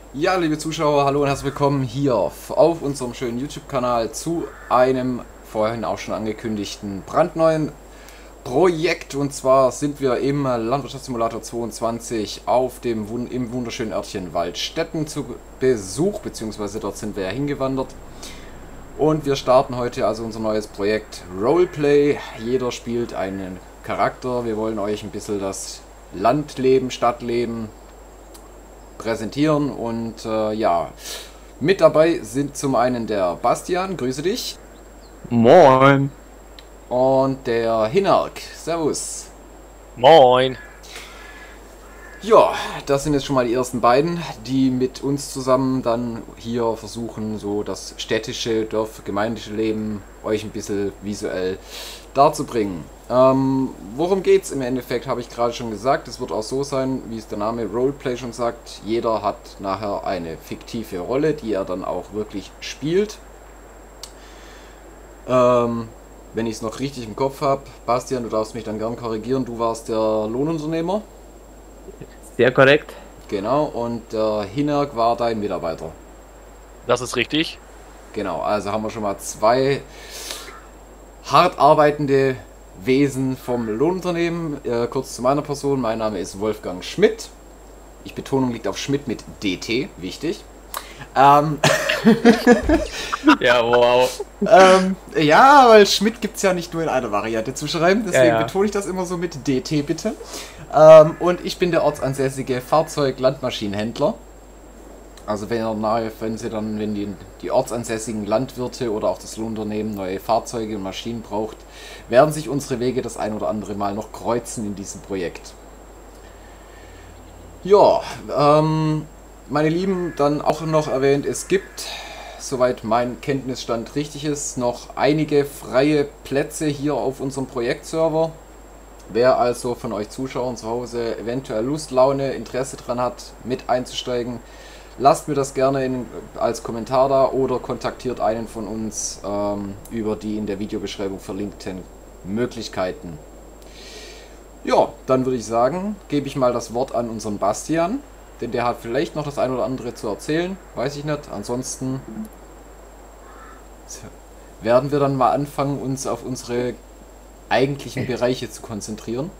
Ja, liebe Zuschauer, hallo und herzlich willkommen hier auf unserem schönen YouTube-Kanal zu einem vorhin auch schon angekündigten brandneuen Projekt. Und zwar sind wir im Landwirtschaftssimulator 22 im wunderschönen Örtchen Waldstätten zu Besuch, beziehungsweise dort sind wir ja hingewandert. Und wir starten heute also unser neues Projekt Roleplay. Jeder spielt einen Charakter. Wir wollen euch ein bisschen das Landleben, Stadtleben präsentieren und ja, mit dabei sind zum einen der Bastian, grüße dich, Moin. und der Hinnerk, servus. Moin. Ja, das sind jetzt schon mal die ersten beiden, die mit uns zusammen dann hier versuchen, so das städtische, gemeindliche Leben euch ein bisschen visuell darzubringen. Worum geht's im Endeffekt, habe ich gerade schon gesagt. Es wird auch so sein, wie es der Name Roleplay schon sagt. Jeder hat nachher eine fiktive Rolle, die er dann auch wirklich spielt. Wenn ich es noch richtig im Kopf habe, Bastian, du darfst mich dann gern korrigieren. Du warst der Lohnunternehmer. Sehr korrekt. Genau, und der Hinnerk war dein Mitarbeiter. Das ist richtig. Genau, also haben wir schon mal zwei hart arbeitende Wesen vom Lohnunternehmen. Kurz zu meiner Person, mein Name ist Wolfgang Schmidt. Die Betonung liegt auf Schmidt mit DT, wichtig. Ähm, Ja, wow. ja, weil Schmidt gibt es ja nicht nur in einer Variante zu schreiben, deswegen Ja. betone ich das immer so mit DT bitte. Und ich bin der ortsansässige Fahrzeug-Landmaschinenhändler. Also wenn die ortsansässigen Landwirte oder auch das Lohnunternehmen neue Fahrzeuge und Maschinen braucht, werden sich unsere Wege das ein oder andere Mal noch kreuzen in diesem Projekt. Ja, meine Lieben, dann auch noch erwähnt, es gibt, soweit mein Kenntnisstand richtig ist, noch einige freie Plätze hier auf unserem Projektserver. Wer also von euch Zuschauern zu Hause eventuell Lust, Laune, Interesse dran hat, mit einzusteigen, lasst mir das gerne als Kommentar da oder kontaktiert einen von uns über die in der Videobeschreibung verlinkten Möglichkeiten. Ja, dann würde ich sagen, gebe ich mal das Wort an unseren Bastian, denn der hat vielleicht noch das ein oder andere zu erzählen, weiß ich nicht. Ansonsten werden wir dann mal anfangen, uns auf unsere eigentlichen Bereiche zu konzentrieren.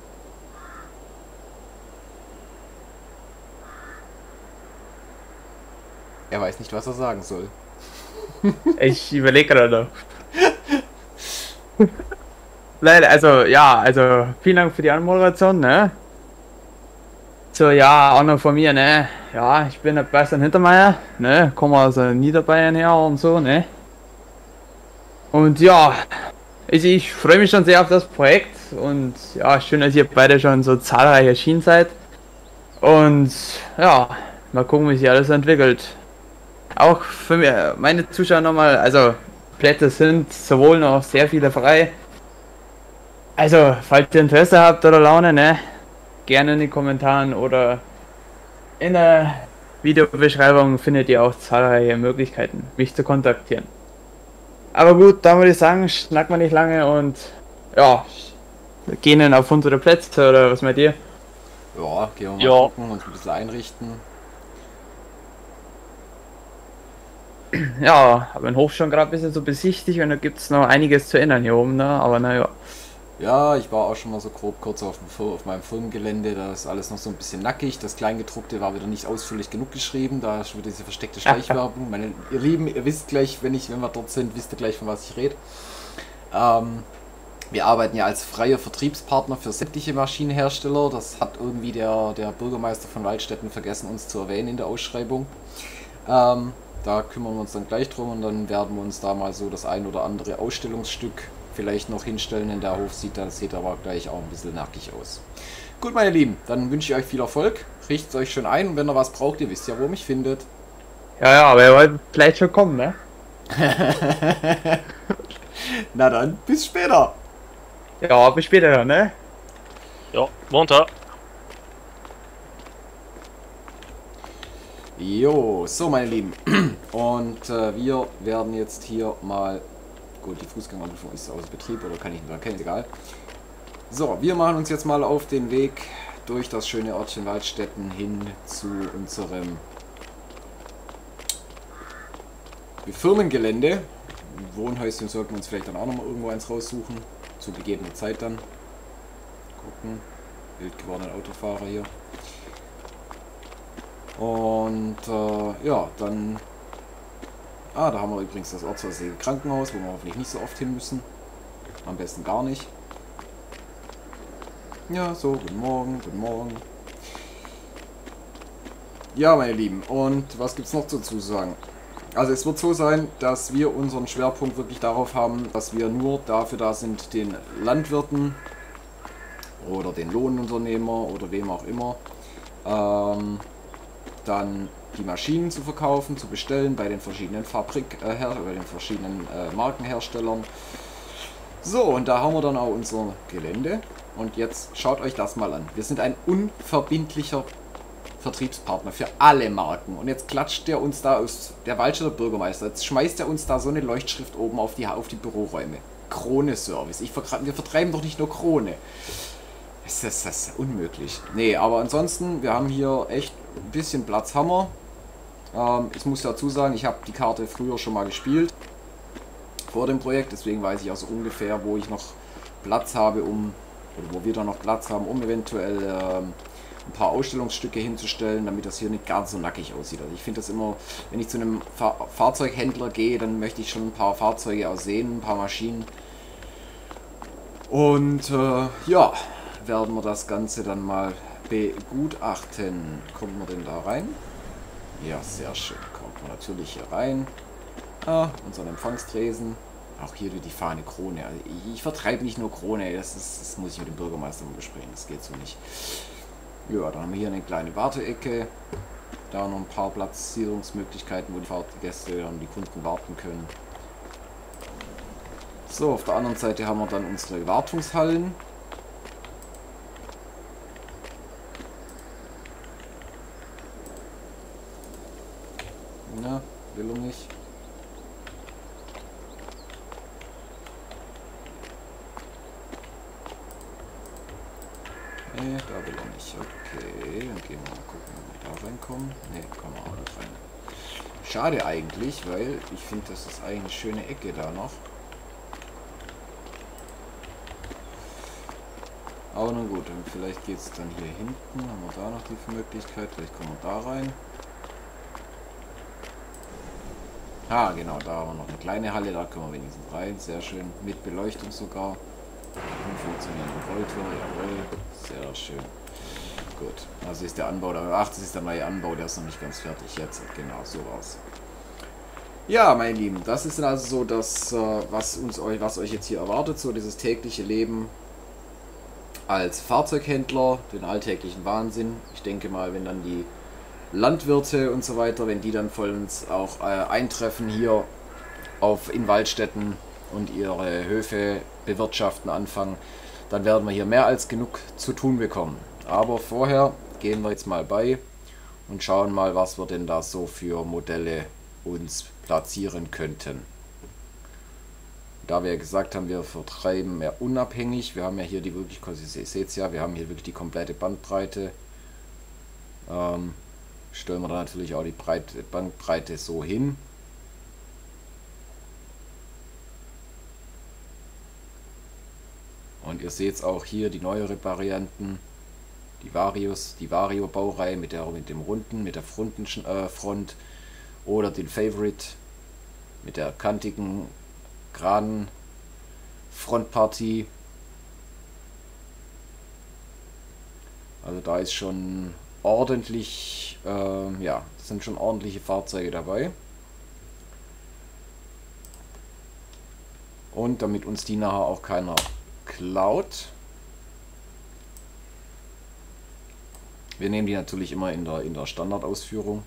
Er weiß nicht, was er sagen soll. Ich überlege gerade noch. Leider, also vielen Dank für die Anmoderation, ne? So, ja, auch noch von mir, ne? Ja, ich bin der Bastian Hintermeier, ne? Komme aus Niederbayern her und so, ne? Und ja, ich freue mich schon sehr auf das Projekt und ja, schön, dass ihr beide schon so zahlreich erschienen seid. Und ja, mal gucken, wie sich alles entwickelt. Auch für meine Zuschauer nochmal, also Plätze sind sowohl noch sehr viele frei. Also, falls ihr Interesse habt oder Laune, ne, gerne in den Kommentaren oder in der Videobeschreibung findet ihr auch zahlreiche Möglichkeiten, mich zu kontaktieren. Aber gut, dann würde ich sagen, schnacken wir nicht lange und ja, wir gehen dann auf unsere Plätze oder was meint ihr? Ja, gehen wir mal Ja. gucken, uns ein bisschen einrichten. Ja, habe den Hof schon gerade ein bisschen so besichtigt und da gibt es noch einiges zu ändern hier oben, ne? Aber naja. Ja, ich war auch schon mal so grob kurz auf meinem Firmengelände. Da ist alles noch so ein bisschen nackig. Das Kleingedruckte war wieder nicht ausführlich genug geschrieben. Da ist schon wieder diese versteckte Schleichwerbung. Ihr Lieben, ihr wisst gleich, wenn wir dort sind, wisst ihr gleich, von was ich rede. Wir arbeiten ja als freier Vertriebspartner für sämtliche Maschinenhersteller. Das hat irgendwie der Bürgermeister von Waldstätten vergessen, uns zu erwähnen in der Ausschreibung. Da kümmern wir uns dann gleich drum und dann werden wir uns da mal so das ein oder andere Ausstellungsstück vielleicht noch hinstellen, denn der Hof sieht aber gleich auch ein bisschen nackig aus. Gut, meine Lieben, dann wünsche ich euch viel Erfolg. Richtet euch schön ein und wenn ihr was braucht, ihr wisst ja, wo ihr mich findet. Ja, ja, aber ihr wollt vielleicht schon kommen, ne? Na dann, bis später. Ja, bis später dann, ne? Ja, munter. Jo, so meine Lieben. Und wir werden jetzt hier mal... Gut, die Fußgängerprüfung ist außer Betrieb oder kann ich nicht erkennen, egal. So, wir machen uns jetzt mal auf den Weg durch das schöne Örtchen Waldstätten hin zu unserem Firmengelände. Wohnhäuschen sollten wir uns vielleicht dann auch noch mal irgendwo eins raussuchen. Zu gegebener Zeit dann. Gucken. Wild gewordene Autofahrer hier. Und ja, dann... Ah, da haben wir übrigens das ortsweise Krankenhaus, wo wir hoffentlich nicht so oft hin müssen. Am besten gar nicht. Ja, so, guten Morgen, guten Morgen. Ja, meine Lieben, und was gibt's noch dazu zu sagen? Also es wird so sein, dass wir unseren Schwerpunkt wirklich darauf haben, dass wir nur dafür da sind, den Landwirten oder den Lohnunternehmer oder wem auch immer, dann die Maschinen zu verkaufen, zu bestellen bei den verschiedenen bei den verschiedenen Markenherstellern. So, und da haben wir dann auch unser Gelände. Und jetzt schaut euch das mal an. Wir sind ein unverbindlicher Vertriebspartner für alle Marken. Und jetzt klatscht der uns da aus, der Waldstätter Bürgermeister, jetzt schmeißt er uns da so eine Leuchtschrift oben auf die Büroräume. Krone Service. Wir vertreiben doch nicht nur Krone. Das ist unmöglich. Nee, aber ansonsten, wir haben hier echt ein bisschen Platz, Hammer. Ich muss dazu sagen, ich habe die Karte früher schon mal gespielt. Vor dem Projekt, deswegen weiß ich auch so ungefähr, wo ich noch Platz habe, oder wo wir da noch Platz haben, um eventuell ein paar Ausstellungsstücke hinzustellen, damit das hier nicht ganz so nackig aussieht. Also ich finde das immer, wenn ich zu einem Fahrzeughändler gehe, dann möchte ich schon ein paar Fahrzeuge auch sehen, ein paar Maschinen. Und ja, werden wir das Ganze dann mal begutachten. Kommt man denn da rein? Ja, sehr schön. Kommt man natürlich hier rein. Ah, unseren Empfangstresen. Auch hier die Fahne Krone. Also ich vertreibe nicht nur Krone, das muss ich mit dem Bürgermeister mal besprechen. Das geht so nicht. Ja, dann haben wir hier eine kleine Warteecke. Da noch ein paar Platzierungsmöglichkeiten, wo die Fahrgäste und die Kunden warten können. So, auf der anderen Seite haben wir dann unsere Wartungshallen. Na, will er nicht. Nee, da will er nicht. Okay, dann gehen wir mal gucken, ob wir da reinkommen. Ne, kommen wir auch nicht rein. Schade eigentlich, weil ich finde, das ist eigentlich eine schöne Ecke da noch. Aber nun gut, dann vielleicht geht es dann hier hinten. Haben wir da noch die Möglichkeit? Vielleicht kommen wir da rein. Ah, genau, da haben wir noch eine kleine Halle, da können wir wenigstens rein. Sehr schön, mit Beleuchtung sogar. Und funktionierende Rolltor, jawohl. Sehr schön. Gut, also ist der Anbau, ach, das ist der neue Anbau, der ist noch nicht ganz fertig jetzt. Genau, so war's. Ja, meine Lieben, das ist also so das, was euch jetzt hier erwartet, so dieses tägliche Leben als Fahrzeughändler, den alltäglichen Wahnsinn. Ich denke mal, wenn dann die Landwirte und so weiter, wenn die dann vollends auch eintreffen hier in Waldstätten und ihre Höfe bewirtschaften anfangen, dann werden wir hier mehr als genug zu tun bekommen. Aber vorher gehen wir jetzt mal bei und schauen mal, was wir denn da so für Modelle uns platzieren könnten. Da wir ja gesagt haben, wir vertreiben mehr unabhängig, wir haben ja hier die wirklich, ihr seht es ja, wir haben hier wirklich die komplette Bandbreite. Stellen wir da natürlich auch die Bandbreite so hin. Und ihr seht es auch hier, die neuere Varianten, die Vario-Baureihe mit dem runden, mit der Front oder den Favorite mit der kantigen, geraden Frontpartie. Also da ist schon ordentlich, ja, sind schon ordentliche Fahrzeuge dabei. Und damit uns die nachher auch keiner klaut. Wir nehmen die natürlich immer in der Standardausführung,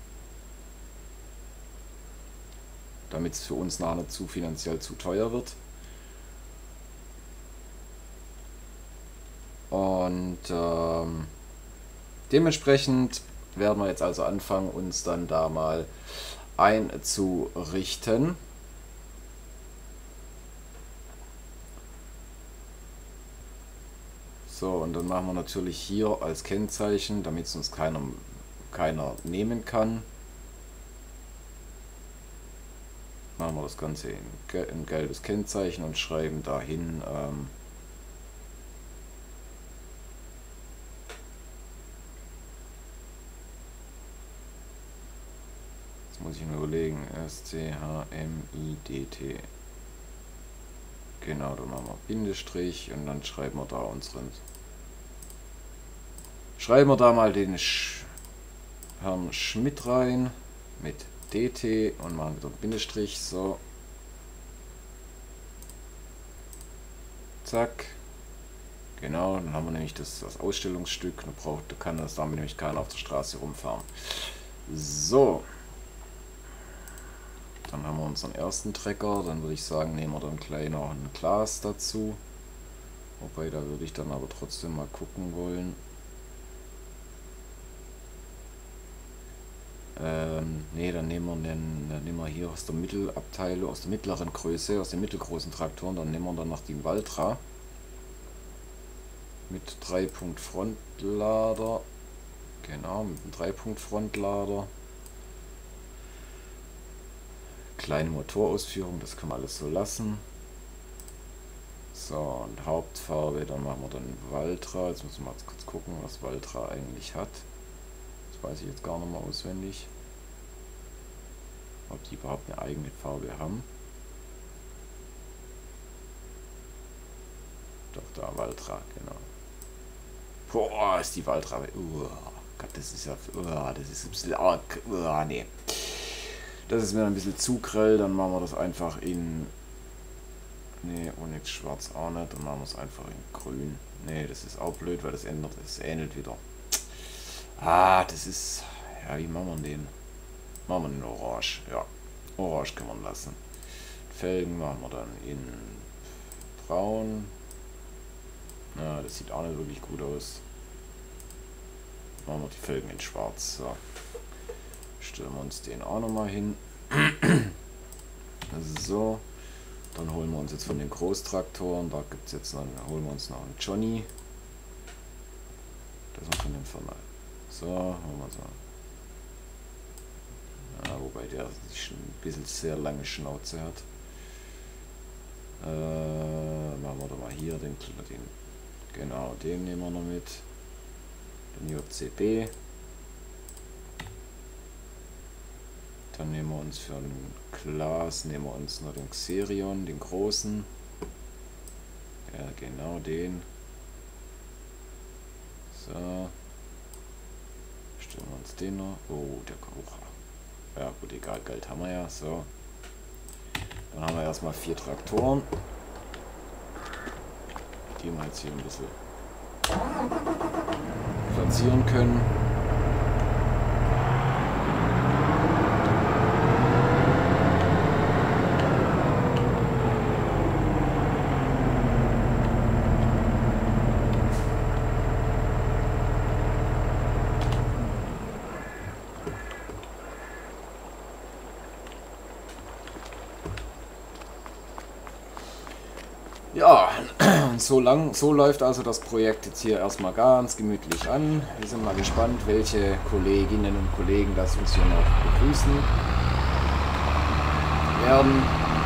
damit es für uns nachher nicht finanziell zu teuer wird. Und dementsprechend werden wir jetzt also anfangen, uns dann da mal einzurichten. So, und dann machen wir natürlich hier als Kennzeichen, damit es uns keiner nehmen kann. machen wir das Ganze in gelbes Kennzeichen und schreiben dahin jetzt muss ich mir überlegen, SCHMIDT. Genau, dann machen wir Bindestrich und dann schreiben wir da mal den Herrn Schmidt rein mit DT und machen wieder Bindestrich, so. Zack. Genau, dann haben wir nämlich das Ausstellungsstück. Da kann das damit nämlich keiner auf der Straße rumfahren. So. Dann haben wir unseren ersten Trecker. Dann würde ich sagen, nehmen wir dann gleich noch ein Glas dazu. Wobei, da würde ich dann aber trotzdem mal gucken wollen. Ne, dann nehmen wir hier aus der Mittelabteilung, aus der mittleren Größe, aus den mittelgroßen Traktoren, dann nehmen wir dann noch die Valtra mit 3-Punkt Frontlader. Genau, mit einem 3-Punkt Frontlader. Kleine Motorausführung, das können wir alles so lassen. So, und Hauptfarbe, dann machen wir dann Valtra. Jetzt müssen wir mal kurz gucken, was Valtra eigentlich hat. Das weiß ich jetzt gar nicht mehr auswendig. Ob die überhaupt eine eigene Farbe haben. Doch, da Valtra, genau. Boah, ist die Valtra. Gott, das ist ja. Das ist ein bisschen arg. Nee. Das ist mir ein bisschen zu grell. Dann machen wir das einfach in. Nee, Onyx schwarz auch nicht. Dann machen wir es einfach in grün. Nee, das ist auch blöd, weil das ähnelt wieder. Das ist. Ja, wie machen wir den? Machen wir den orange. Ja, orange kann man lassen. Felgen machen wir dann in braun. Na, das sieht auch nicht wirklich gut aus. Machen wir die Felgen in schwarz. So. Stellen wir uns den auch nochmal hin. So. Dann holen wir uns jetzt von den Großtraktoren. Da gibt es jetzt noch, holen wir uns noch einen Johnny. Das ist von dem Firma. So, holen wir so. Ja, wobei der ein bisschen sehr lange Schnauze hat. Machen wir doch mal hier den genau, den nehmen wir noch mit. Den JCB. Dann nehmen wir uns für ein Glas, nehmen wir uns noch den Xerion, den großen. Ja, genau den. So. Stellen wir uns den noch. Oh, der Kocher. Ja gut, egal, Geld haben wir ja. So. Dann haben wir erstmal 4 Traktoren. Die wir jetzt hier ein bisschen platzieren können. Ja, so läuft also das Projekt jetzt hier erstmal ganz gemütlich an. Wir sind mal gespannt, welche Kolleginnen und Kollegen das uns hier noch begrüßen werden.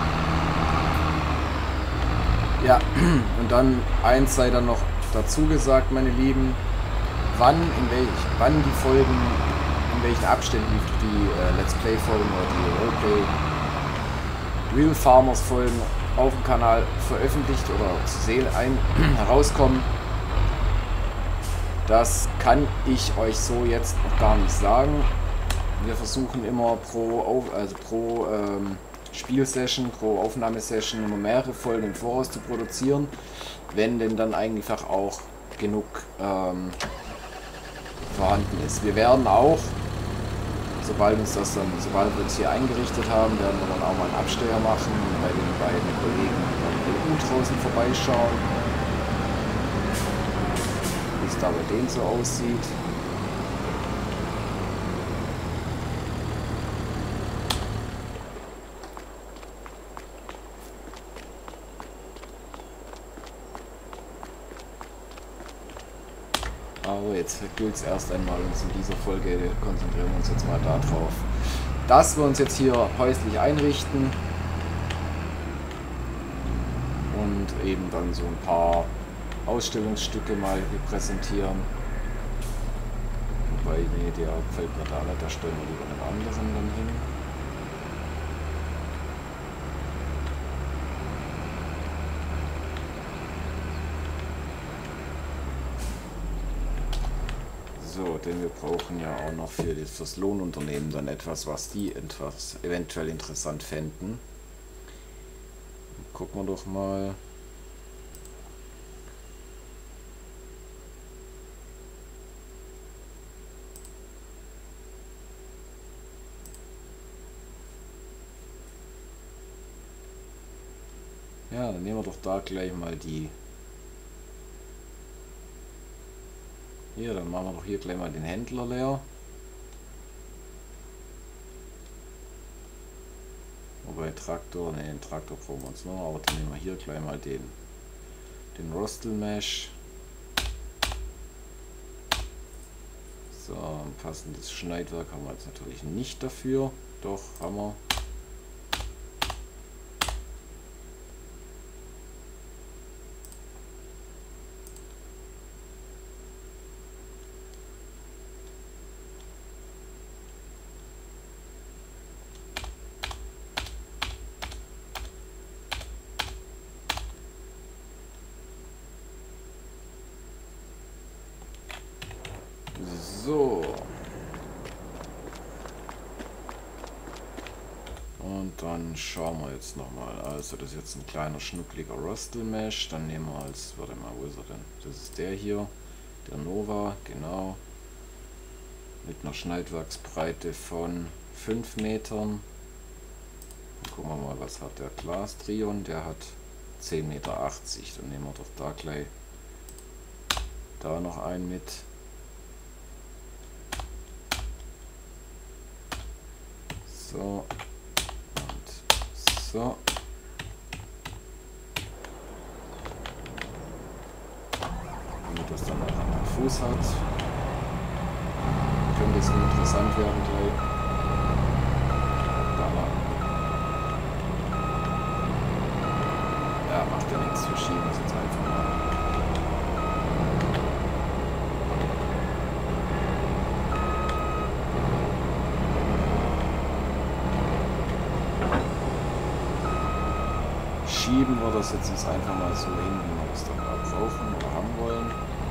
Ja, und dann eins sei dann noch dazu gesagt, meine Lieben, wann die Folgen, in welchen Abständen die Let's Play Folgen oder die Roleplay Real Farmers Folgen auf dem Kanal veröffentlicht oder zu sehen herauskommen. Das kann ich euch so jetzt noch gar nicht sagen. Wir versuchen immer pro Spielsession, pro Aufnahmesession immer mehrere Folgen im Voraus zu produzieren, wenn denn dann einfach auch genug vorhanden ist. Wir werden auch, sobald wir uns hier eingerichtet haben, werden wir dann auch mal einen Abstecher machen, bei den beiden Kollegen von EU draußen vorbeischauen, wie es da bei denen so aussieht. Aber jetzt gilt es erst einmal, uns in dieser Folge konzentrieren wir uns jetzt mal darauf, dass wir uns jetzt hier häuslich einrichten. und eben dann so ein paar Ausstellungsstücke mal präsentieren. Wobei, nee, der fällt mir da nicht, da stellen wir lieber einen anderen dann hin. So, denn wir brauchen ja auch noch für das Lohnunternehmen dann etwas, was die eventuell interessant fänden. Gucken wir doch mal. Ja, dann nehmen wir doch da gleich mal die. Hier, dann machen wir doch hier gleich mal den Händler leer. Wobei Traktor, ne, den Traktor brauchen wir uns noch, aber dann nehmen wir hier gleich mal den Rostelmesh. So, ein passendes Schneidwerk haben wir jetzt natürlich nicht dafür. Doch, haben wir. So. Und dann schauen wir jetzt nochmal. Also das ist jetzt ein kleiner schnuckliger Rostelmesh. Dann nehmen wir als, warte mal, wo ist er denn? Das ist der hier, der Nova, genau. Mit einer Schneidwerksbreite von 5 Metern. Dann gucken wir mal, was hat der Glastrion? Der hat 10,80 Meter. Dann nehmen wir doch da gleich da noch einen mit. So und so. Damit das dann auch einen Fuß hat. Könnte es interessant werden gleich. Ja, macht ja nichts. Wir schieben es jetzt einfach mal. Schieben wir das jetzt einfach mal so hin, wie wir es dann da brauchen oder haben wollen.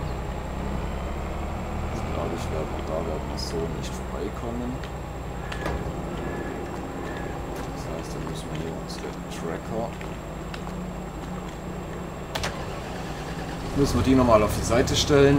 Das glaube ich, da werden wir so nicht vorbeikommen. Das heißt, dann müssen wir hier unsere Tracker, müssen wir die nochmal auf die Seite stellen.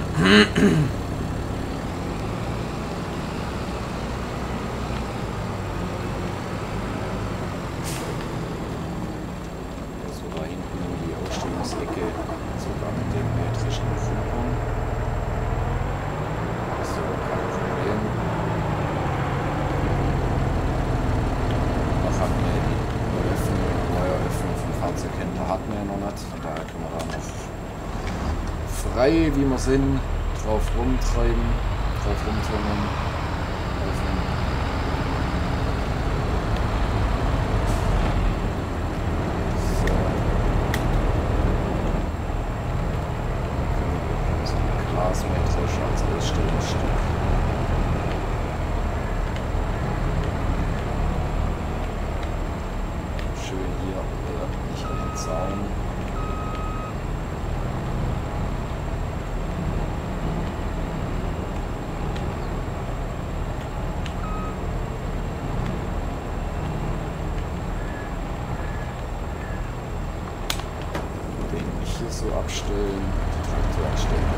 Frei, wie wir sind, drauf rumtreiben, drauf rumturnen, öffnen. So ein Glasmetrisch als Ausstellungsstück. Schön hier, nicht an den Zaun. So abstellen, die Traktor abstellen.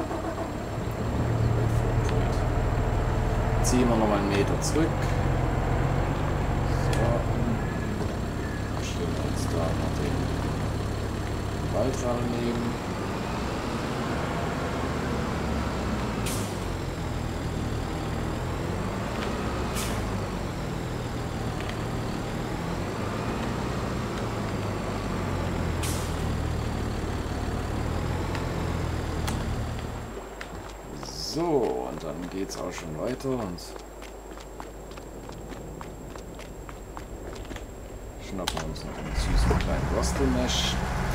Ziehen wir nochmal einen Meter zurück. Schaltrad nehmen. So, und dann geht's auch schon weiter und schnappen wir uns noch einen süßen kleinen Rostelmesh.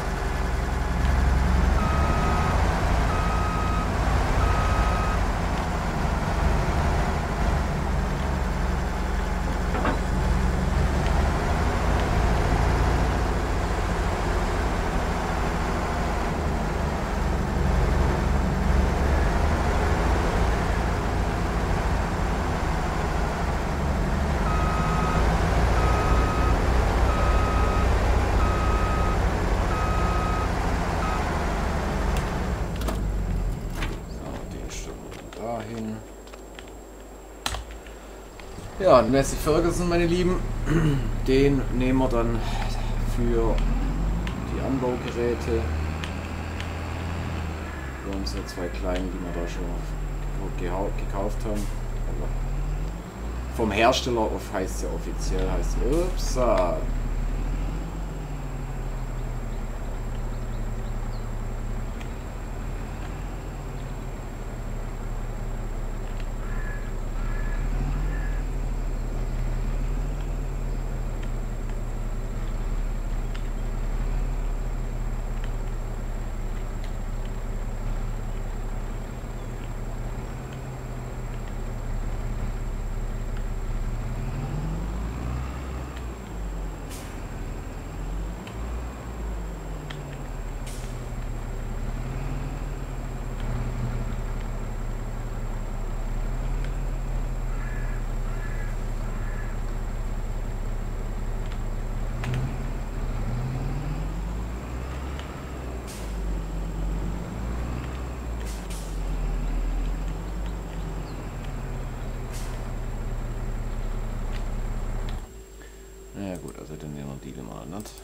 Ja, und Massey Ferguson, meine Lieben, den nehmen wir dann für die Anbaugeräte. Für unsere zwei kleinen, die wir da schon gekauft haben. Aber vom Hersteller heißt es ja offiziell, heißt es, upsa. Ja gut, also den nehmen wir die mal nicht.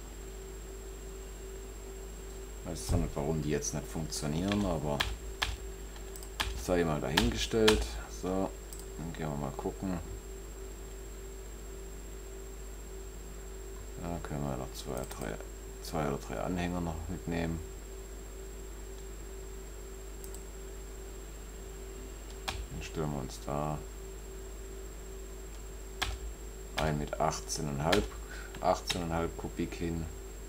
Ich weiß zwar nicht, warum die jetzt nicht funktionieren, aber sei mal dahingestellt. So, dann gehen wir mal gucken. Da können wir noch zwei oder drei Anhänger noch mitnehmen. Dann stellen wir uns da ein mit 18,5 Kubik hin.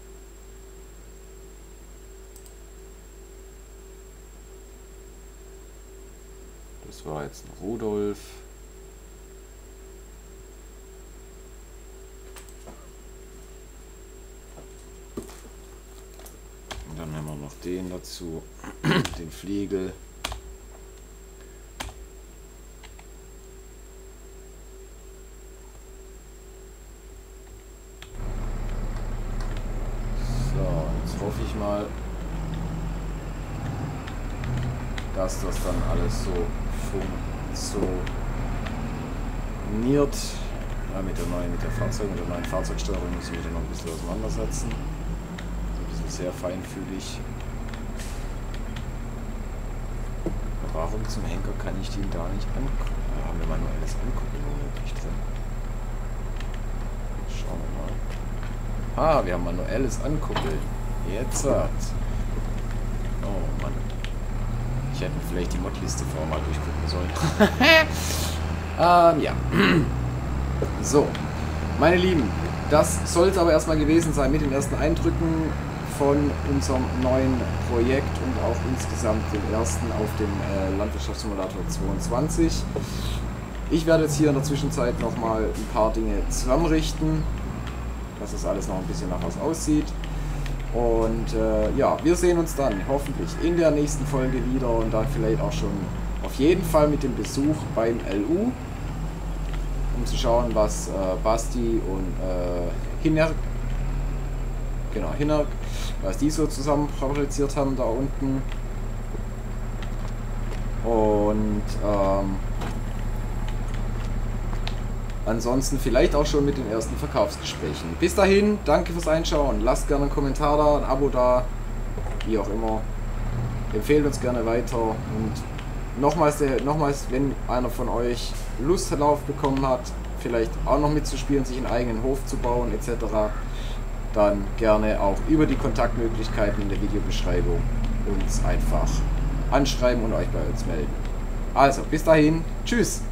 Das war jetzt ein Rudolf. Und dann haben wir noch den dazu, den Fliegel. Hoffe ich mal, dass das dann alles so funktioniert. Ja, mit der neuen Fahrzeugsteuerung muss ich mich dann noch ein bisschen auseinandersetzen. So ein bisschen sehr feinfühlig. Warum zum Henker kann ich den da nicht angucken? Da haben wir manuelles Angucken nicht drin. Schauen wir mal. Ah, wir haben manuelles Ankuppeln. Jetzt hat. Oh Mann. Ich hätte vielleicht die Modliste vorher mal durchgucken sollen. Ja. So. Meine Lieben, das sollte aber erstmal gewesen sein mit den ersten Eindrücken von unserem neuen Projekt und auch insgesamt dem ersten auf dem Landwirtschaftssimulator 22. Ich werde jetzt hier in der Zwischenzeit nochmal ein paar Dinge zusammenrichten, dass das alles noch ein bisschen nach was aussieht. Und ja, wir sehen uns dann hoffentlich in der nächsten Folge wieder und dann vielleicht auch schon auf jeden Fall mit dem Besuch beim LU, um zu schauen, was Basti und Hinerk, was die so zusammen fabriziert haben da unten. Und ansonsten vielleicht auch schon mit den ersten Verkaufsgesprächen. Bis dahin, danke fürs Einschauen. Lasst gerne einen Kommentar da, ein Abo da wie auch immer. Empfehlt uns gerne weiter und nochmals, wenn einer von euch Lust darauf bekommen hat, vielleicht auch noch mitzuspielen, sich einen eigenen Hof zu bauen etc., dann gerne auch über die Kontaktmöglichkeiten in der Videobeschreibung uns einfach anschreiben und euch bei uns melden. Also, bis dahin, tschüss!